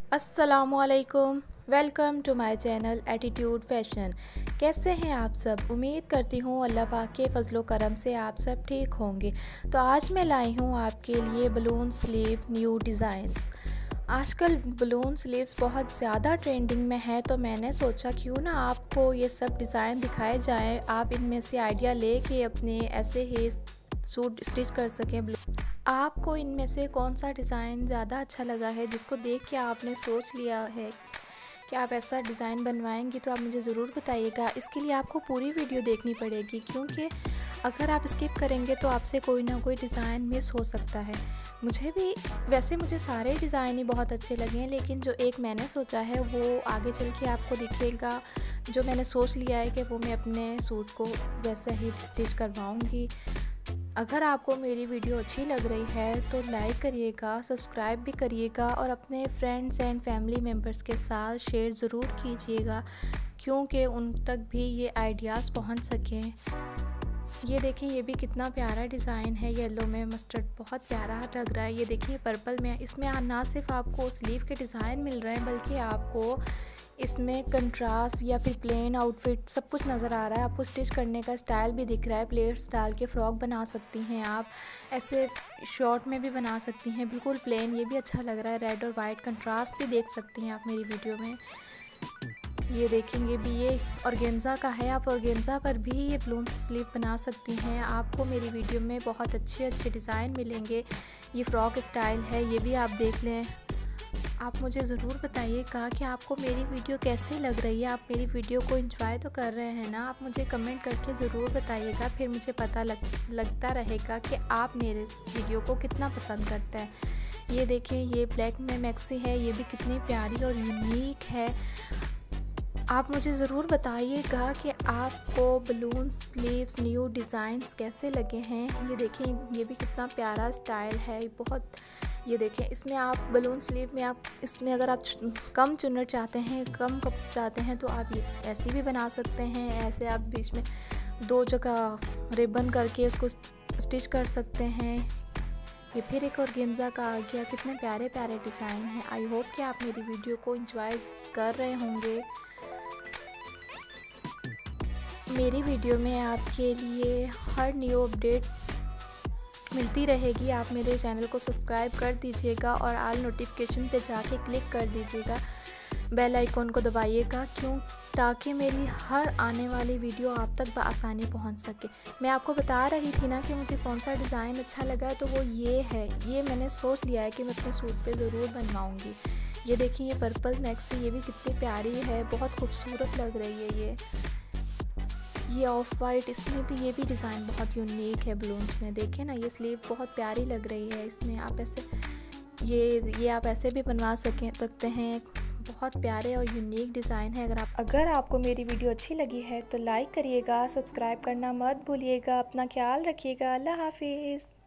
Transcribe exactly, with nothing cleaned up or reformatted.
अस्सलामुअलैकुम, welcome to my channel attitude fashion. कैसे हैं आप सब? उम्मीद करती हूँ अल्लाह पाक के फजलो करम से आप सब ठीक होंगे। तो आज मैं लाई हूँ आपके लिए बलून स्लीव न्यू डिज़ाइंस। आजकल बलून स्लीव्स बहुत ज़्यादा ट्रेंडिंग में है, तो मैंने सोचा क्यों ना आपको ये सब डिज़ाइन दिखाए जाएं, आप इनमें से आइडिया लेके अपने ऐसे ही सूट स्टिच कर सकें। आपको इनमें से कौन सा डिज़ाइन ज़्यादा अच्छा लगा है, जिसको देख के आपने सोच लिया है कि आप ऐसा डिज़ाइन बनवाएंगी, तो आप मुझे ज़रूर बताइएगा। इसके लिए आपको पूरी वीडियो देखनी पड़ेगी, क्योंकि अगर आप स्किप करेंगे तो आपसे कोई ना कोई डिज़ाइन मिस हो सकता है। मुझे भी वैसे मुझे सारे डिज़ाइन ही बहुत अच्छे लगे हैं, लेकिन जो एक मैंने सोचा है वो आगे चल के आपको दिखेगा। जो मैंने सोच लिया है कि वो मैं अपने सूट को वैसे ही स्टिच करवाऊँगी। अगर आपको मेरी वीडियो अच्छी लग रही है तो लाइक करिएगा, सब्सक्राइब भी करिएगा और अपने फ्रेंड्स एंड फैमिली मेम्बर्स के साथ शेयर ज़रूर कीजिएगा, क्योंकि उन तक भी ये आइडियाज़ पहुंच सकें। ये देखें, ये भी कितना प्यारा डिज़ाइन है, येलो में मस्टर्ड, बहुत प्यारा लग रहा है। ये देखिए पर्पल में, इसमें ना सिर्फ आपको स्लीव के डिज़ाइन मिल रहे हैं, बल्कि आपको इसमें कंट्रास्ट या फिर प्लेन आउटफिट सब कुछ नज़र आ रहा है। आपको स्टिच करने का स्टाइल भी दिख रहा है। प्लेट्स डाल के फ़्रॉक बना सकती हैं आप, ऐसे शॉर्ट में भी बना सकती हैं, बिल्कुल प्लेन। ये भी अच्छा लग रहा है। रेड और वाइट कंट्रास्ट भी देख सकती हैं आप मेरी वीडियो में। ये देखेंगे भी, ये ऑर्गेन्जा का है। आप ऑर्गेन्जा पर भी ये बलून स्लीव बना सकती हैं। आपको मेरी वीडियो में बहुत अच्छे अच्छे डिज़ाइन मिलेंगे। ये फ़्रॉक स्टाइल है, ये भी आप देख लें। आप मुझे ज़रूर बताइएगा कि आपको मेरी वीडियो कैसे लग रही है। आप मेरी वीडियो को एंजॉय तो कर रहे हैं ना? आप मुझे कमेंट करके ज़रूर बताइएगा, फिर मुझे पता लग लगता रहेगा कि आप मेरे वीडियो को कितना पसंद करते हैं। ये देखें, ये ब्लैक में मैक्सी है, ये भी कितनी प्यारी और यूनिक है। आप मुझे ज़रूर बताइएगा कि आपको बलून स्लीव्स न्यू डिज़ाइंस कैसे लगे हैं। ये देखें, ये भी कितना प्यारा स्टाइल है, बहुत। ये देखें, इसमें आप बलून स्लीव में आप इसमें अगर आप कम चुन्नट चाहते हैं, कम कप चाहते हैं, तो आप ये ऐसे भी बना सकते हैं। ऐसे आप बीच में दो जगह रिबन करके इसको स्टिच कर सकते हैं। ये फिर एक ऑर्गेन्जा का आ गया। कितने प्यारे प्यारे डिज़ाइन हैं। आई होप कि आप मेरी वीडियो को एंजॉय कर रहे होंगे। मेरी वीडियो में आपके लिए हर न्यू अपडेट मिलती रहेगी। आप मेरे चैनल को सब्सक्राइब कर दीजिएगा और ऑल नोटिफिकेशन पे जाके क्लिक कर दीजिएगा, बेल आइकॉन को दबाइएगा, क्यों ताकि मेरी हर आने वाली वीडियो आप तक बआसानी पहुंच सके। मैं आपको बता रही थी ना कि मुझे कौन सा डिज़ाइन अच्छा लगा, तो वो ये है। ये मैंने सोच लिया है कि मैं अपने सूट पे ज़रूर बनवाऊँगी। ये देखिए, ये पर्पल मैक्सी, ये भी कितनी प्यारी है, बहुत खूबसूरत लग रही है। ये ये ऑफ वाइट, इसमें भी ये भी डिज़ाइन बहुत यूनिक है बलून्स में। देखें ना, ये स्लीव बहुत प्यारी लग रही है। इसमें आप ऐसे ये ये आप ऐसे भी बनवा सकें सकते हैं। बहुत प्यारे और यूनिक डिज़ाइन है। अगर आप अगर आपको मेरी वीडियो अच्छी लगी है तो लाइक करिएगा, सब्सक्राइब करना मत भूलिएगा। अपना ख्याल रखिएगा। अल्लाह हाफिज़।